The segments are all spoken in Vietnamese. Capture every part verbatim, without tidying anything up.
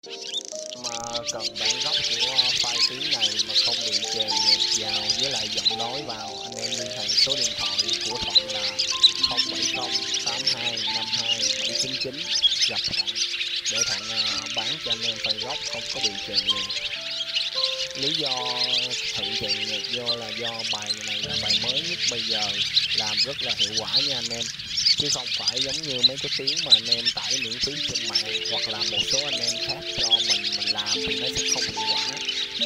Mà cần bản gốc của file tiếng này mà không bị chèn nhạc vào với lại giọng nói vào, anh em liên hệ số điện thoại của Thuận là không bảy không tám hai năm hai bảy chín chín, gặp Thuận để Thuận uh, bán cho anh em file gốc không có bị chèn nhạc. Lý do thử chèn nhạc vô là do bài này là bài mới nhất bây giờ, làm rất là hiệu quả nha anh em, chứ không phải giống như mấy cái tiếng mà anh em tải miễn phí trên mạng hoặc là một số anh em khác cho mình mình làm thì nó sẽ không hiệu quả.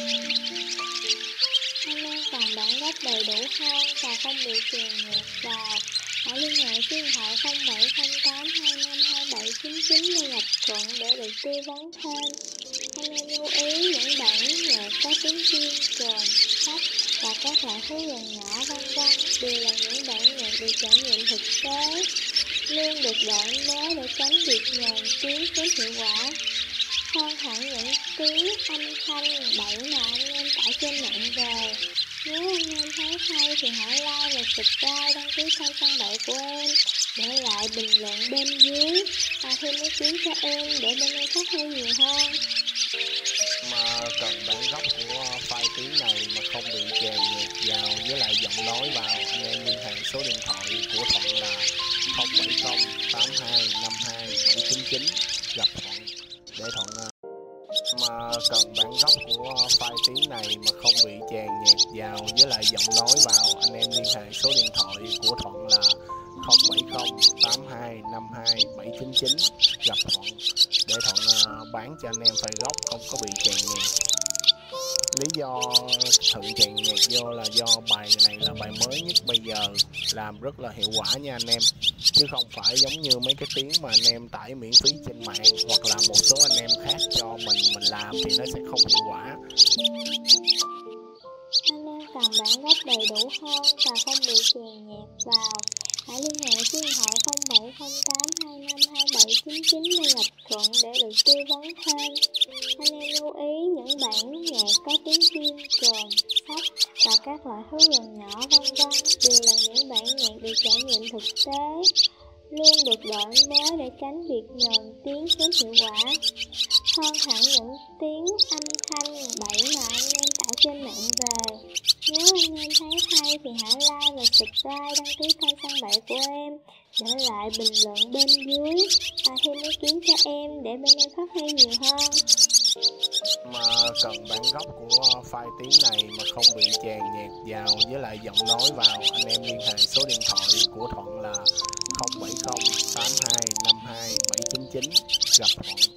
Anh em cần bản gốc đầy đủ hơn và không bị chèn nhạc vào, hãy liên hệ số điện thoại không bảy không tám hai năm hai bảy chín chín để gặp Thuận để được tư vấn thêm. Anh em lưu ý những bản nhạc có tiếng chim, trồn, sách và các loại thú rừng nhỏ vân vân đều là những bản nhạc được trải nghiệm thực tế, luôn được đổi mới để tránh việc nhờn tiếng kém hiệu quả. Hơn hẳn những tiếng âm thanh bậy mà anh em tải trên mạng về. Nếu anh em thấy hay thì hãy like và subscribe, đăng ký kênh Săn Bậy của em, để lại bình luận bên dưới và thêm ý kiến cho em để bên em phát huy nhiều hơn. Mà cần bản gốc của file tiếng này mà không bị chèn nhạc vào với lại giọng nói vào, anh em liên hệ số điện thoại của Thuận là không bảy không tám hai năm hai bảy chín chín, gặp Thuận để Thuận uh, mà cần bản gốc của file tiếng này mà không bị chèn nhạc vào với lại giọng nói vào, anh em liên hệ số điện thoại của Thuận là không bảy không tám hai năm hai bảy chín chín, gặp Thuận để Thuận uh, bán cho anh em file gốc không có bị chèn nhạc. Lý do thử chèn nhạc vô là do bài này là bài mới nhất bây giờ, làm rất là hiệu quả nha anh em, chứ không phải giống như mấy cái tiếng mà anh em tải miễn phí trên mạng hoặc là một số anh em khác cho mình mình làm thì nó sẽ không hiệu quả. Anh em cần bản gốc đầy đủ hơn và không bị chèn nhạc vào, hãy liên hệ số điện thoại không bảy không tám hai năm hai bảy chín chín để gặp Thuận để được tư vấn thêm. Anh em lưu ý những bản nhạc có tiếng chim, trồn, sách và các loại thú rừng nhỏ vân vân đều là những bản nhạc được trải nghiệm thực tế, luôn được đổi mới để tránh việc nhờn tiếng kém hiệu quả. Hơn hẳn những tiếng âm thanh bậy mà anh em tải trên mạng về. Nếu anh em thấy hay thì hãy like và subscribe, đăng ký kênh Săn Bậy của em, để lại bình luận bên dưới và thêm ý kiến cho em để bên em phát huy nhiều hơn. Mà cần bản gốc của file tiếng này mà không bị chèn nhạc vào với lại giọng nói vào, anh em liên hệ số điện thoại của Thuận là không bảy không tám hai năm hai bảy chín chín, gặp Thuận